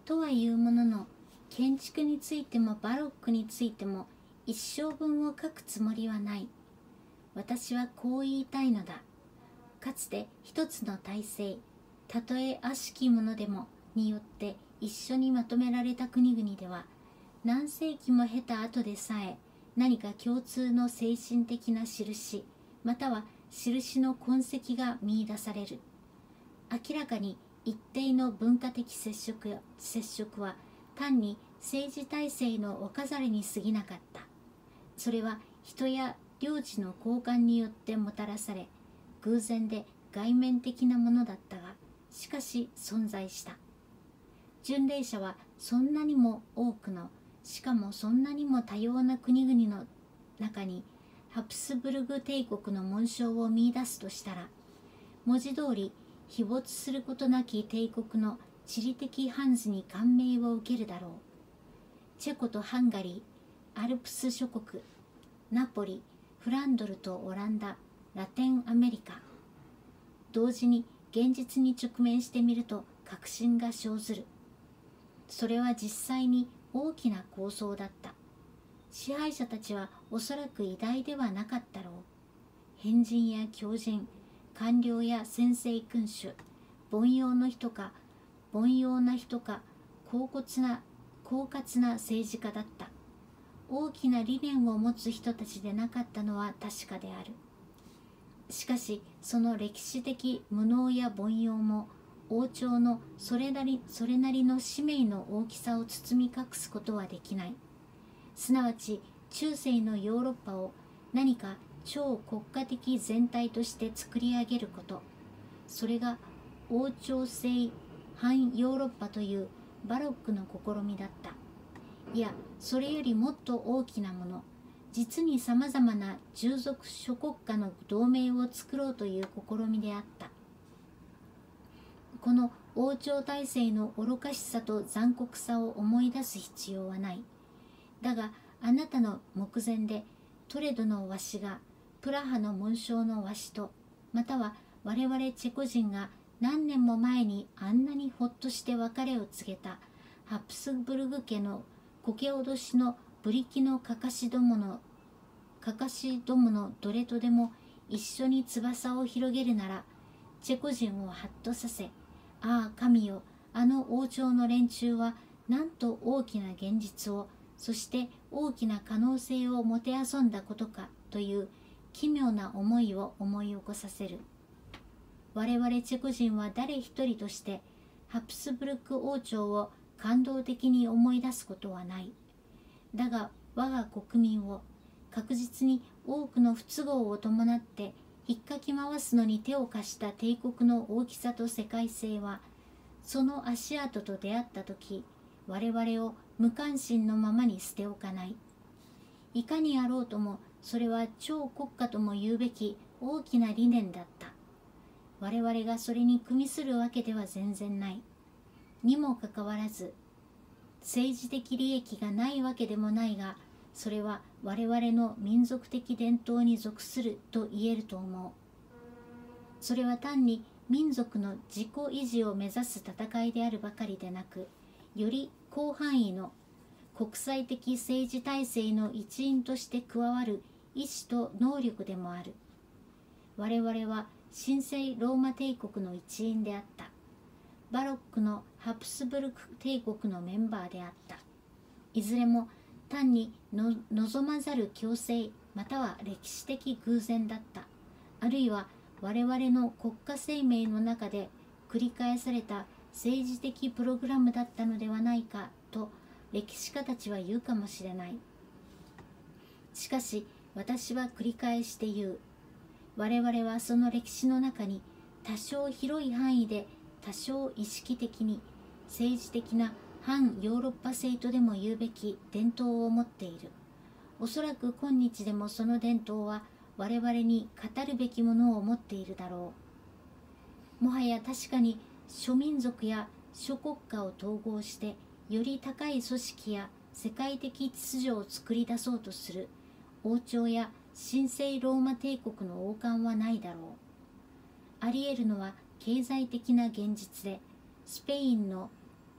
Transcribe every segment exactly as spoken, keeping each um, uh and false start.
とはいうものの、建築についてもバロックについても一生分を書くつもりはない。私はこう言いたいのだ。かつて一つの体制、たとえ悪しきものでもによって一緒にまとめられた国々では、何世紀も経た後でさえ何か共通の精神的な印、または印の痕跡が見出される。明らかに一定の文化的接触や接触は単に政治体制のお飾りに過ぎなかった。それは人や領地の交換によってもたらされ、偶然で外面的なものだったが、しかし存在した。巡礼者はそんなにも多くの、しかもそんなにも多様な国々の中にハプスブルグ帝国の紋章を見出すとしたら、文字通り誹謗することなき帝国の地理的ハンズに感銘を受けるだろう。チェコとハンガリー、アルプス諸国、ナポリ、フランドルとオランダ、ラテンアメリカ、同時に現実に直面してみると確信が生ずる。それは実際に大きな構想だった。支配者たちはおそらく偉大ではなかったろう。変人や狂人、官僚や専制君主、凡庸の人か凡庸な人か、狡猾な狡猾な政治家だった。大きな理念を持つ人たちでなかったのは確かである。しかしその歴史的無能や凡庸も王朝のそれなり、それなりの使命の大きさを包み隠すことはできない。すなわち中世のヨーロッパを何か超国家的全体として作り上げること、それが王朝制反ヨーロッパというバロックの試みだった。いや、それよりもっと大きなもの、実にさまざまな従属諸国家の同盟を作ろうという試みであった。この王朝体制の愚かしさと残酷さを思い出す必要はない。だがあなたの目前でトレドの和紙がプラハの紋章の和紙と、または我々チェコ人が何年も前にあんなにほっとして別れを告げたハプスブルグ家の苔脅しのブリキのかかしどものかかしどものどれとでも一緒に翼を広げるなら、チェコ人をハッとさせ、ああ神よ、あの王朝の連中はなんと大きな現実を、そして大きな可能性をもてあそんだことかという奇妙な思いを思い起こさせる。我々チェコ人は誰一人としてハプスブルク王朝を感動的に思い出すことはない。だが我が国民を確実に多くの不都合を伴って引っかき回すのに手を貸した帝国の大きさと世界性は、その足跡と出会った時、我々を無関心のままに捨ておかない。いかにあろうともそれは超国家とも言うべき大きな理念だった。我々がそれに組みするわけでは全然ない。にもかかわらず政治的利益がないわけでもないが、それは我々の民族的伝統に属すると言えると思う。それは単に民族の自己維持を目指す戦いであるばかりでなく、より広範囲の国際的政治体制の一員として加わる意志と能力でもある。我々は神聖ローマ帝国の一員であった。バロックのハプスブルク帝国のメンバーであった。いずれも単にの望まざる強制または歴史的偶然だった。あるいは我々の国家生命の中で繰り返された政治的プログラムだったのではないかと歴史家たちは言うかもしれない。しかし私は繰り返して言う。我々はその歴史の中に多少広い範囲で多少意識的に政治的な反ヨーロッパ性とでも言うべき伝統を持っている。おそらく今日でもその伝統は我々に語るべきものを持っているだろう。もはや確かに諸民族や諸国家を統合してより高い組織や世界的秩序を作り出そうとする王朝や神聖ローマ帝国の王冠はないだろう。あり得るのは経済的な現実で、スペインの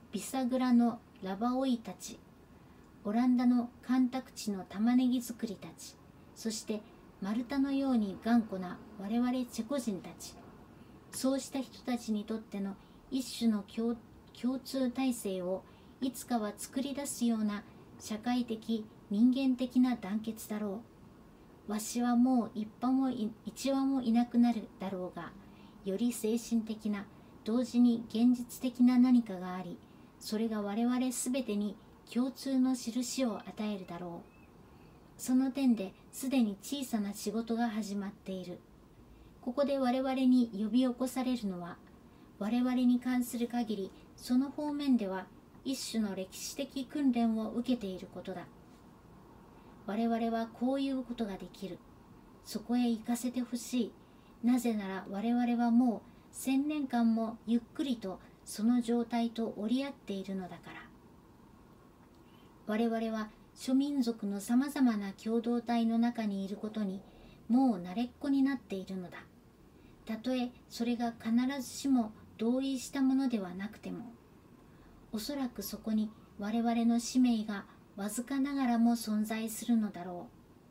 ビサグラのラバオイたち、オランダの干拓地の玉ねぎ作りたち、そしてマルタのように頑固な我々チェコ人たち、そうした人たちにとっての一種の 共, 共通体制をいつかは作り出すような社会的人間的な団結だろう。わしはもう一羽も一羽もいなくなるだろうが、より精神的な同時に現実的な何かがあり、それが我々すべてに共通の印を与えるだろう。その点ですでに小さな仕事が始まっている。ここで我々に呼び起こされるのは、我々に関する限りその方面では一種の歴史的訓練を受けていることだ。我々はこういうことができる。そこへ行かせてほしい。なぜなら我々はもう千年間もゆっくりとその状態と折り合っているのだから。我々は諸民族のさまざまな共同体の中にいることにもう慣れっこになっているのだ。たとえそれが必ずしも同意したものではなくても、おそらくそこに我々の使命がわずかながらも存在するのだろう。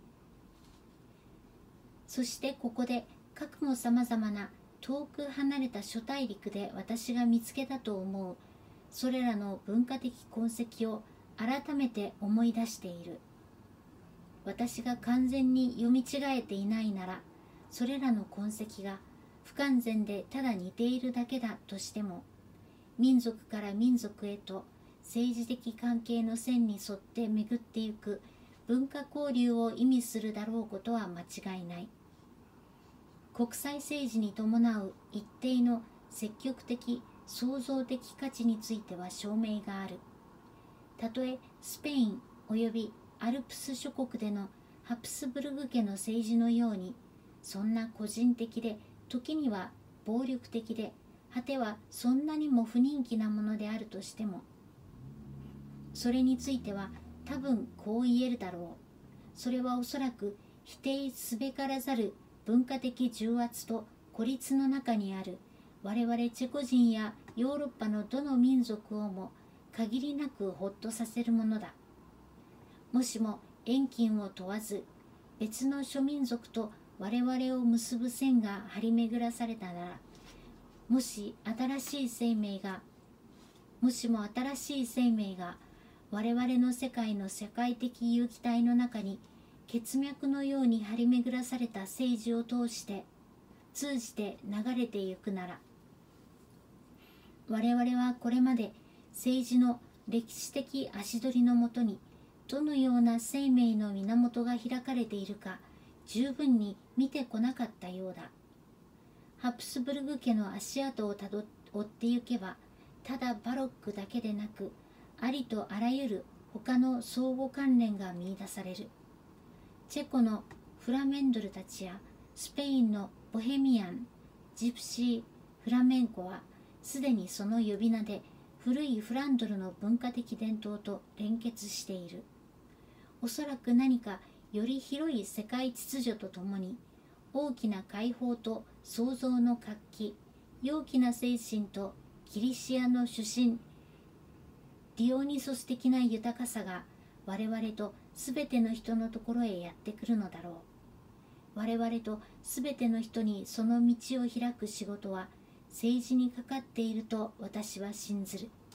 そしてここでかくもさまざまな遠く離れた諸大陸で私が見つけたと思うそれらの文化的痕跡を改めて思い出している。私が完全に読み違えていないなら、それらの痕跡が不完全でただ似ているだけだとしても、民族から民族へと政治的関係の線に沿って巡ってゆく文化交流を意味するだろうことは間違いない。国際政治に伴う一定の積極的創造的価値については証明がある。たとえスペインおよびアルプス諸国でのハプスブルグ家の政治のように、そんな個人的で時には暴力的で、果てはそんなにも不人気なものであるとしても、それについては多分こう言えるだろう。それはおそらく否定すべからざる文化的重圧と孤立の中にある我々チェコ人やヨーロッパのどの民族をも限りなくほっとさせるものだ。もしも遠近を問わず別の諸民族と我々を結ぶ線が張り巡らされたなら、もし新しい生命がもしも新しい生命が我々の世界の社会的有機体の中に血脈のように張り巡らされた政治を通して通じて流れてゆくなら、我々はこれまで政治の歴史的足取りのもとにどのような生命の源が開かれているか十分に見てこなかったようだ。ハプスブルグ家の足跡をたど追ってゆけば、ただバロックだけでなくありとあらゆる他の相互関連が見出される。チェコのフラメンドルたちやスペインのボヘミアン、ジプシー、フラメンコはすでにその呼び名で古いフランドルの文化的伝統と連結している。おそらく何かより広い世界秩序とともに大きな解放と創造の活気、陽気な精神とキリシアの主神ディオニソス的な豊かさが我々とすべての人のところへやってくるのだろう。我々とすべての人にその道を開く仕事は政治にかかっていると私は信ずる。